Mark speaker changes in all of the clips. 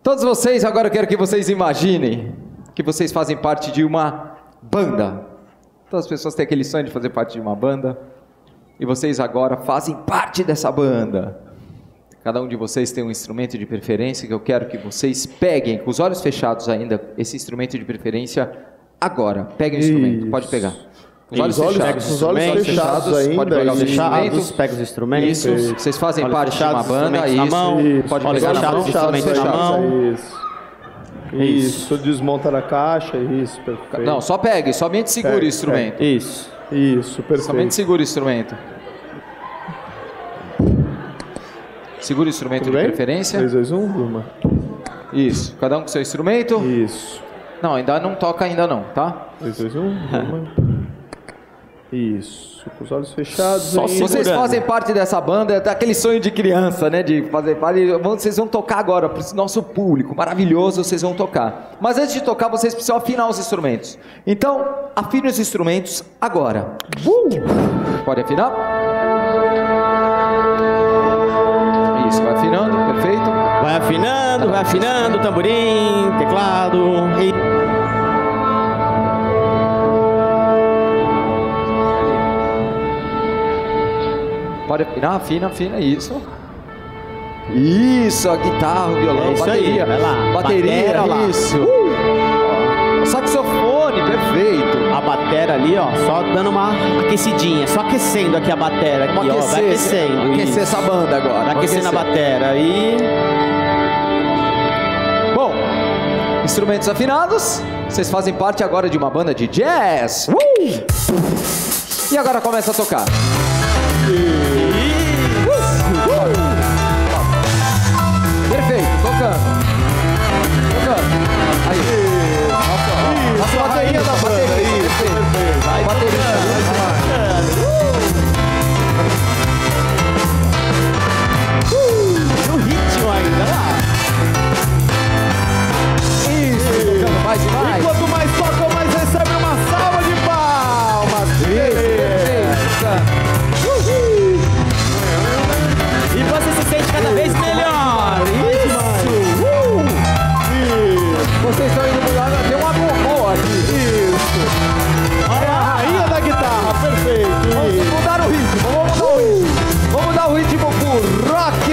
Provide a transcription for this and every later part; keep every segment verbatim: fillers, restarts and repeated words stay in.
Speaker 1: Todos vocês, agora eu quero que vocês imaginem que vocês fazem parte de uma banda. Todas as pessoas têm aquele sonho de fazer parte de uma banda. E vocês agora fazem parte dessa banda. Cada um de vocês tem um instrumento de preferência que eu quero que vocês peguem, com os olhos fechados ainda, esse instrumento de preferência agora. Peguem o instrumento,
Speaker 2: Isso.
Speaker 1: pode pegar.
Speaker 2: Os olhos fechados, os olhos fechados ainda.
Speaker 1: Pode pegar os instrumentos.
Speaker 3: Pega os instrumentos.
Speaker 1: Isso, vocês fazem
Speaker 3: olhos
Speaker 1: parte
Speaker 3: fechados,
Speaker 1: de uma banda, isso.
Speaker 3: Na mão.
Speaker 2: Isso.
Speaker 1: Pode
Speaker 3: Olhos
Speaker 1: pegar na
Speaker 3: fechados,
Speaker 1: mão.
Speaker 3: instrumentos na mão.
Speaker 2: Isso. Isso, desmonta na caixa, isso, perfeito.
Speaker 1: Não, só pegue, somente segure
Speaker 2: Pegue,
Speaker 1: o instrumento.
Speaker 3: Isso.
Speaker 2: Isso, perfeito.
Speaker 1: Somente segure o instrumento. Segura o instrumento
Speaker 2: Tudo
Speaker 1: de
Speaker 2: bem?
Speaker 1: preferência.
Speaker 2: três, dois, um, uma.
Speaker 1: Isso, cada um com seu instrumento.
Speaker 2: Isso.
Speaker 1: Não, ainda não toca ainda não, tá?
Speaker 2: três, dois, um, uma. Isso, com os olhos fechados.
Speaker 3: Só
Speaker 2: ainda.
Speaker 3: segura.
Speaker 1: Vocês fazem parte dessa banda, é daquele sonho de criança, né? De fazer parte. Vocês vão tocar agora para o nosso público maravilhoso, vocês vão tocar. Mas antes de tocar, vocês precisam afinar os instrumentos. Então, afine os instrumentos agora. Uh! Pode afinar? Isso, vai afinando, perfeito.
Speaker 3: Vai afinando, vai afinando, tamborim, teclado. E...
Speaker 1: Pode afinar, afina, afina, isso. Isso, a guitarra, o violão,
Speaker 3: É isso
Speaker 1: bateria.
Speaker 3: aí, vai lá.
Speaker 1: Bateria,
Speaker 3: Batera lá.
Speaker 1: isso. Uh! Saxofone, perfeito.
Speaker 3: A batera ali, ó, só dando uma aquecidinha, só aquecendo aqui a batera aqui,
Speaker 1: Vamos
Speaker 3: ó,
Speaker 1: aquecer,
Speaker 3: vai aquecendo.
Speaker 1: aquecer
Speaker 3: isso.
Speaker 1: essa banda agora.
Speaker 3: Vai
Speaker 1: Vamos
Speaker 3: aquecendo a
Speaker 1: aquecer.
Speaker 3: batera e...
Speaker 1: Bom, instrumentos afinados, vocês fazem parte agora de uma banda de jazz. Uh! E agora começa a tocar. Perfeito, tocando. Tocando. Aí. Nossa, a bateria da banda. Perfeito. Vai, bateria.
Speaker 3: No ritmo ainda, lá.
Speaker 1: Isso, tocando mais e mais.
Speaker 2: Quanto mais toca, mais recebe uma salva de palmas.
Speaker 1: Perfeito.
Speaker 3: E você se sente cada vez melhor. Isso.
Speaker 1: Vocês estão indo mudar, tem uma gogô aqui.
Speaker 2: Isso. Olha a rainha da guitarra, perfeito.
Speaker 1: Vamos
Speaker 2: Isso.
Speaker 1: mudar o ritmo, vamos mudar o ritmo. Vamos mudar o ritmo pro rock.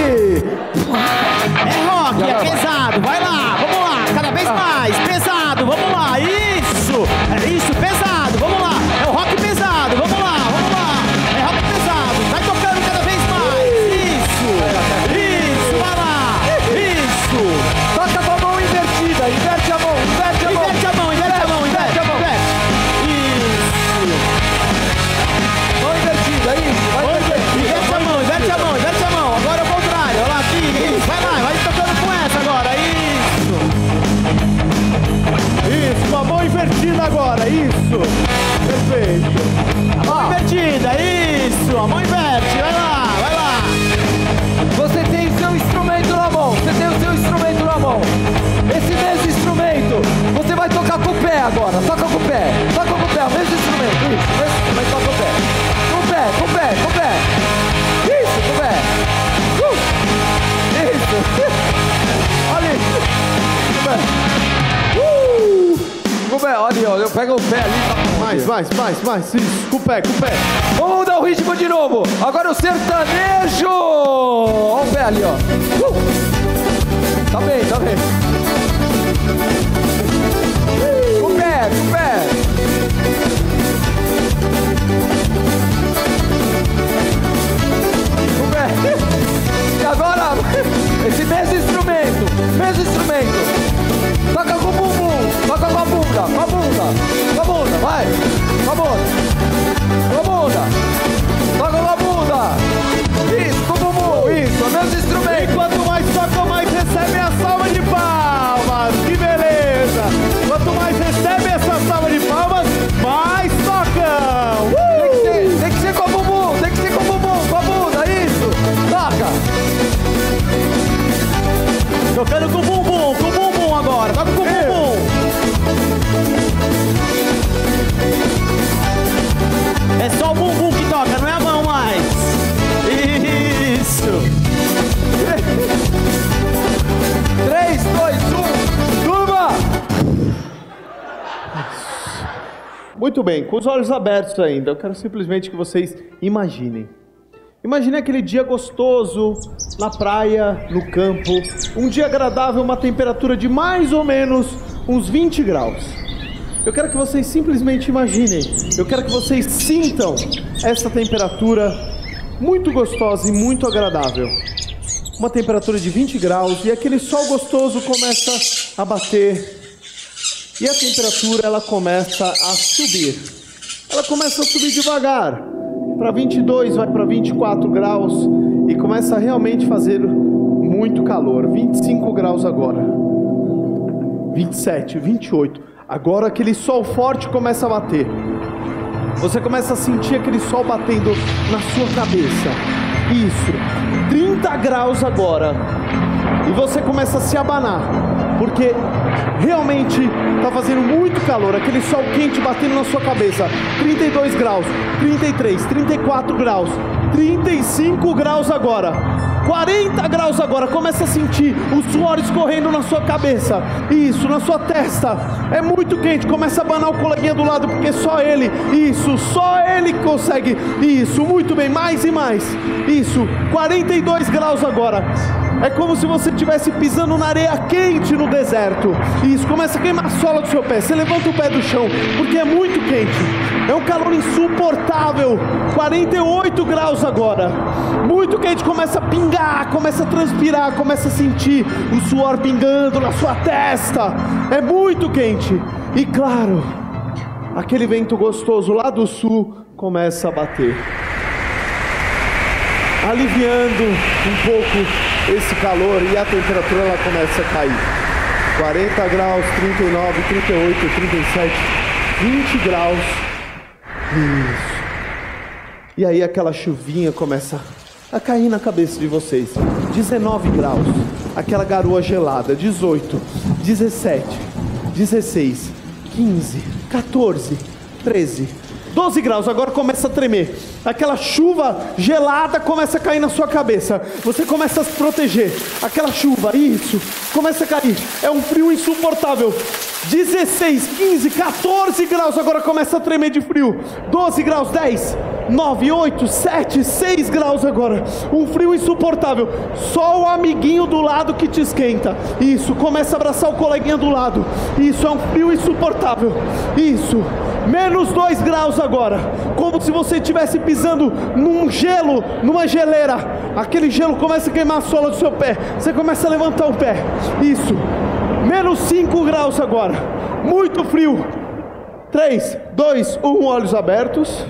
Speaker 3: É rock, é pesado, vai lá, vamos lá, cada vez mais, pesado, vamos lá, isso, é isso, pesado, vamos lá, é o rock pesado, vamos lá, vamos lá, é rock pesado, vai tocando cada vez mais, isso, isso, vai lá, isso,
Speaker 1: Toca com a mão invertida, inverte a mão, inverte a mão.
Speaker 3: inverte a mão, inverte a mão, inverte a mão, isso,
Speaker 1: Mão invertida, isso, vai invertida.
Speaker 3: inverte a mão, inverte a mão, inverte a mão, agora é o contrário, olha lá, aqui, isso, vai lá, vai tocando com essa agora, isso.
Speaker 2: Isso, com a mão invertida agora, isso. Perfeito.
Speaker 3: A mão invertida, isso, a mão inverte, vai lá, vai lá.
Speaker 1: Você tem o seu instrumento na mão, você tem o seu instrumento na mão. Esse mesmo instrumento, você vai tocar com o pé agora, toca com o pé, toca com o pé, o mesmo instrumento, isso, o mesmo instrumento, toca com o pé. Com o pé, com o pé, com o pé. Isso, com o pé. Uh! Isso. Olha isso. Com o pé. Uh! Com o pé, olha, olha, pega o pé ali, tá.
Speaker 2: Mais, mais, mais, mais. Isso, com o pé, com o pé.
Speaker 1: Vamos mudar o ritmo de novo. Agora o sertanejo. Olha o pé ali, ó. Uh! Tá bem, tá bem. Com o pé, com o pé. Com o pé. E agora, esse mesmo instrumento, mesmo instrumento. Toca com o bumbum, toca com a bunda, com a bunda, com a bunda, vai. Com a bunda. Com a bunda. Toca com a bunda. Isso, com o bumbum. Isso, é o mesmo instrumento.
Speaker 2: E quanto mais toca, mais recebe a salva de palmas. Muito bem, com os olhos abertos ainda, eu quero simplesmente que vocês imaginem. Imagine aquele dia gostoso, na praia, no campo, um dia agradável, uma temperatura de mais ou menos uns vinte graus. Eu quero que vocês simplesmente imaginem, eu quero que vocês sintam essa temperatura muito gostosa e muito agradável. Uma temperatura de vinte graus e aquele sol gostoso começa a bater e a temperatura ela começa a subir. Ela começa a subir devagar. Para vinte e dois, vai para vinte e quatro graus e começa a realmente fazer muito calor. vinte e cinco graus agora. vinte e sete, vinte e oito. Agora aquele sol forte começa a bater. Você começa a sentir aquele sol batendo na sua cabeça. Isso. trinta graus agora. E você começa a se abanar, porque realmente está fazendo muito calor, aquele sol quente batendo na sua cabeça. Trinta e dois graus, trinta e três, trinta e quatro graus, trinta e cinco graus agora, quarenta graus agora. Começa a sentir o suor escorrendo na sua cabeça, isso, na sua testa. É muito quente, começa a abanar o coleguinha do lado, porque só ele, isso, só ele consegue. Isso, muito bem, mais e mais. Isso, quarenta e dois graus agora. É como se você estivesse pisando na areia quente no deserto. Isso, começa a queimar a sola do seu pé. Você levanta o pé do chão, porque é muito quente. É um calor insuportável. quarenta e oito graus agora. Muito quente, começa a pingar, começa a transpirar, começa a sentir o suor pingando na sua testa. É muito quente. E claro, aquele vento gostoso lá do sul começa a bater, aliviando um pouco esse calor e a temperatura ela começa a cair. quarenta graus, trinta e nove, trinta e oito, trinta e sete, vinte graus. Isso. E aí aquela chuvinha começa a cair na cabeça de vocês. dezenove graus, aquela garoa gelada. dezoito, dezessete, dezesseis, quinze, quatorze, treze, doze graus, agora começa a tremer. Aquela chuva gelada começa a cair na sua cabeça. Você começa a se proteger. Aquela chuva, isso, começa a cair. É um frio insuportável. dezesseis, quinze, quatorze graus, agora começa a tremer de frio. doze graus, dez, nove, oito, sete, seis graus agora. Um frio insuportável. Só o amiguinho do lado que te esquenta. Isso, começa a abraçar o coleguinha do lado. Isso, é um frio insuportável. Isso, menos dois graus agora. Como se você estivesse pisando num gelo, numa geleira. Aquele gelo começa a queimar a sola do seu pé. Você começa a levantar o pé. Isso, menos cinco graus agora. Muito frio. três, dois, um, olhos abertos.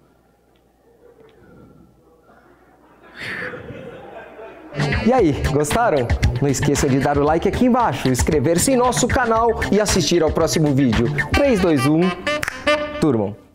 Speaker 4: E aí, gostaram? Não esqueça de dar o like aqui embaixo, inscrever-se em nosso canal e assistir ao próximo vídeo. três, dois, um, turmam!